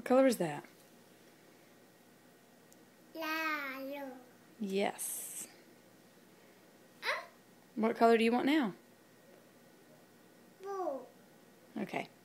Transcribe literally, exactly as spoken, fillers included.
What color is that? Yellow. Yes. What color do you want now? Blue. Okay.